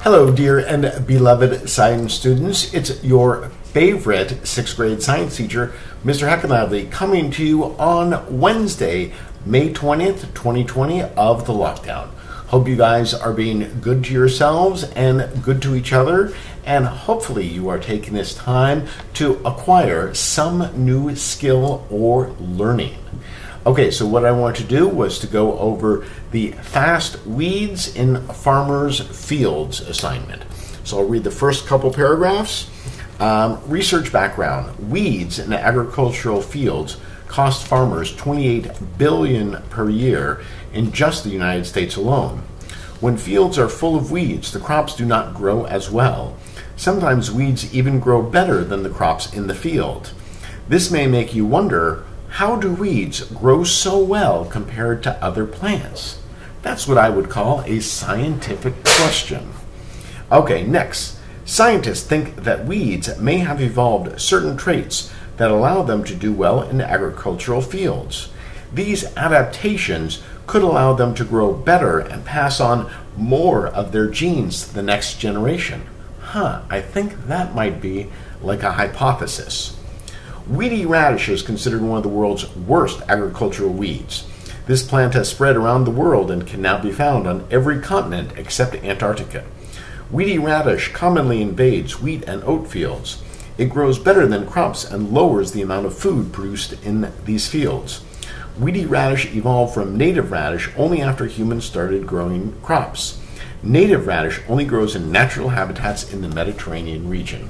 Hello, dear and beloved science students. It's your favorite 6th grade science teacher, Mr. Heckenlively, coming to you on Wednesday, May 20th, 2020 of the lockdown. Hope you guys are being good to yourselves and good to each other, and hopefully you are taking this time to acquire some new skill or learning. Okay, so what I want to do was to go over the Fast Weeds in Farmers' Fields assignment. So I'll read the first couple paragraphs. Research background. Weeds in agricultural fields cost farmers $28 billion per year in just the United States alone. When fields are full of weeds, the crops do not grow as well. Sometimes weeds even grow better than the crops in the field. This may make you wonder, how do weeds grow so well compared to other plants? That's what I would call a scientific question. Okay, next. Scientists think that weeds may have evolved certain traits that allow them to do well in agricultural fields. These adaptations could allow them to grow better and pass on more of their genes to the next generation. I think that might be like a hypothesis. Weedy radish is considered one of the world's worst agricultural weeds. This plant has spread around the world and can now be found on every continent except Antarctica. Weedy radish commonly invades wheat and oat fields. It grows better than crops and lowers the amount of food produced in these fields. Weedy radish evolved from native radish only after humans started growing crops. Native radish only grows in natural habitats in the Mediterranean region.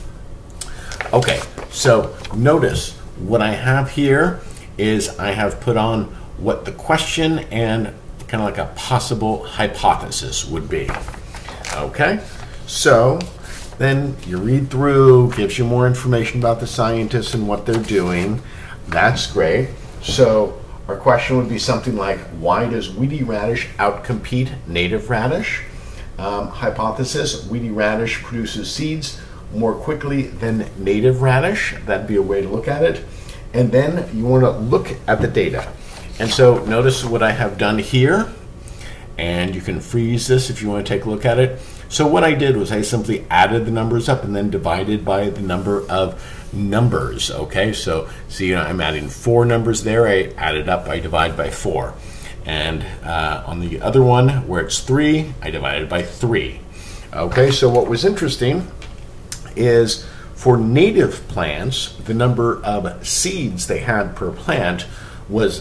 Okay, so notice what I have here is I have put on what the question and kind of like a possible hypothesis would be. Okay, so then you read through, gives you more information about the scientists and what they're doing. That's great. So our question would be something like, why does weedy radish outcompete native radish? Hypothesis, weedy radish produces seeds more quickly than native radish. That'd be a way to look at it. And then you want to look at the data. And so notice what I have done here. And you can freeze this if you want to take a look at it. So what I did was I simply added the numbers up and then divided by the number of numbers. Okay, so see, I'm adding 4 numbers there. I added up, I divide by 4. And on the other one, where it's 3, I divided by 3. Okay, so what was interesting is for native plants, the number of seeds they had per plant was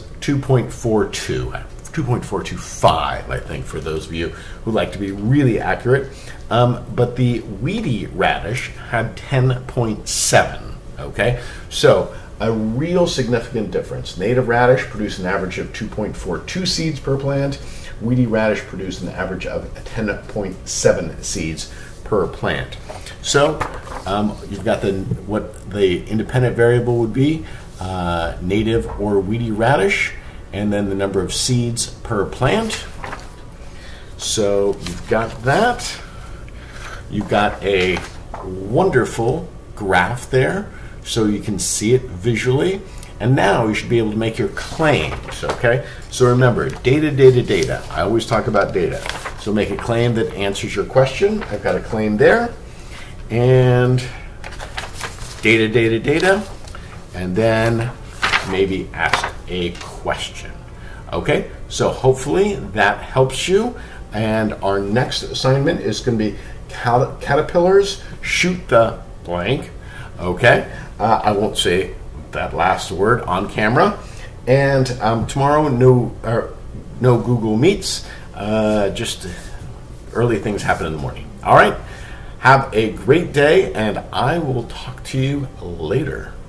2.425, I think, for those of you who like to be really accurate. But the weedy radish had 10.7. Okay, so a real significant difference. Native radish produced an average of 2.42 seeds per plant. Weedy radish produced an average of 10.7 seeds per plant. So you've got what the independent variable would be, native or weedy radish, and then the number of seeds per plant. So you've got that. You've got a wonderful graph there, so you can see it visually. And now you should be able to make your claims, okay? So remember, data. I always talk about data. So make a claim that answers your question. I've got a claim there. And data. And then maybe ask a question. Okay, so hopefully that helps you. And our next assignment is going to be caterpillars shoot the blank. Okay, I won't say that last word on camera. And tomorrow, no Google Meets. Just early things happen in the morning. All right, have a great day, and I will talk to you later.